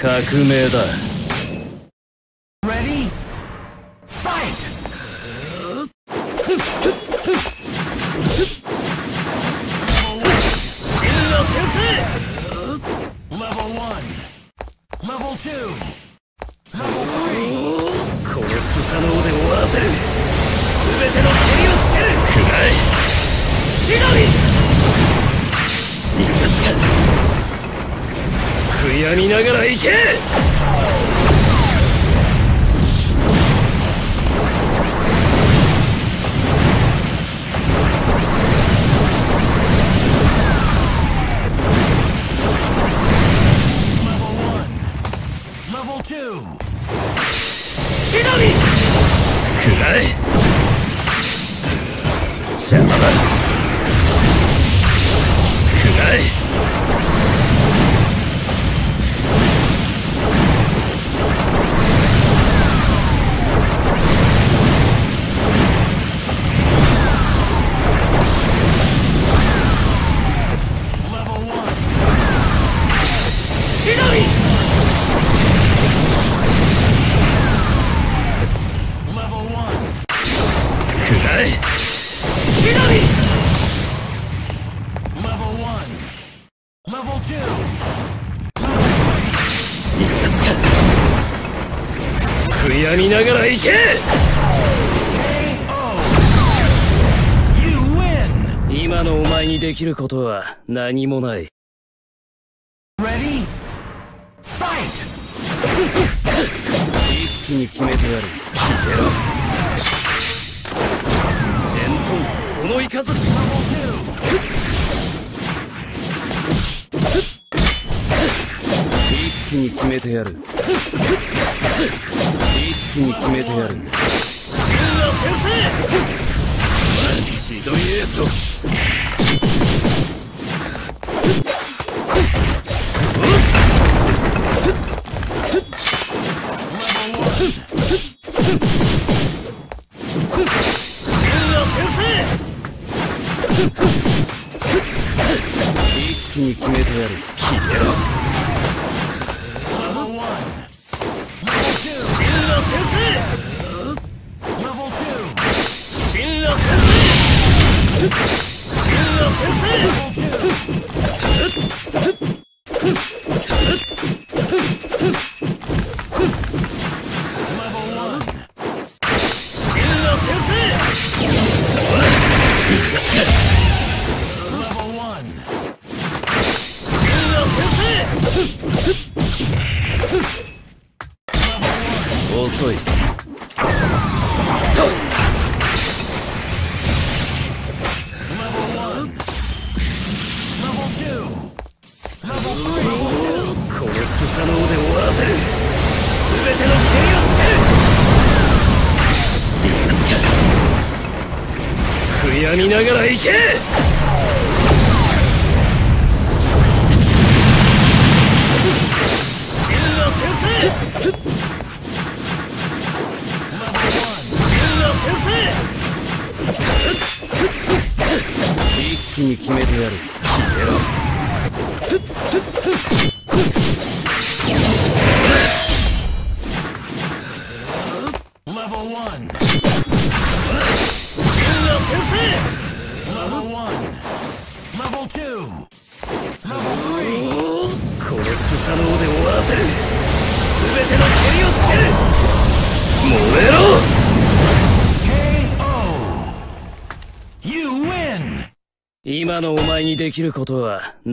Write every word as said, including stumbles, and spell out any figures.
革命だ。 Ready? Fight! Level one. Level two. Level three. このスサノオで終わらせる。全ての蹴りをつける。くらえ。シノビ。逃がすか。悔やみながら行け。シノビ。くらえ。邪魔だ。くらえ。シノビ。悔やみながら行け。今のお前にできることは何もない。 Ready? Fight! 一気に決めてやる。消えろ。伝統このイカズチ。一気に決めてやる。一気に決めてやる。シルア先生。シドイエースト。一気に決めてやる。消えろ。遅い。このスサノオで終わらせる。全ての蹴りをつける。逃がすか。悔やみながら行け。シルア先生。一気に決めてやる。消えろ。 Level one. Level one. Level two. Level three. このスサノオで終わらせる。全ての蹴りをつける。燃えろ。今のお前にできることは